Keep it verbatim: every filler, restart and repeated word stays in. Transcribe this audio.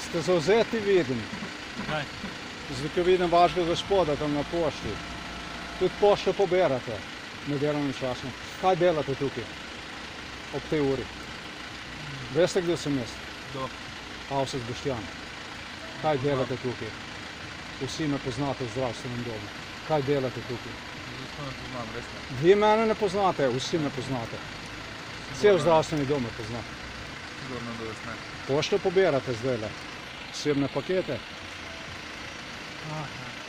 Ste zavzeti, vidim. Kaj? Zdaj, ko vidim vašega gospoda tam na pošti. Tudi pošto poberate med delovnim časom. Kaj delate tukaj? Ob tej uri? Veste, kdo sem jaz? Kdo? Avsec Boštjan. Kaj delate tukaj? Vsi me poznate v zdravstvenem domu. Kaj delate tukaj? Zato ne poznam, res ne. Vi mene ne poznate, vsi me poznate. Cel zdravstveni dom me pozna. Sigurno, da res ne. Pošto pobirate zdajle? Osebne pakete? Ah, ja.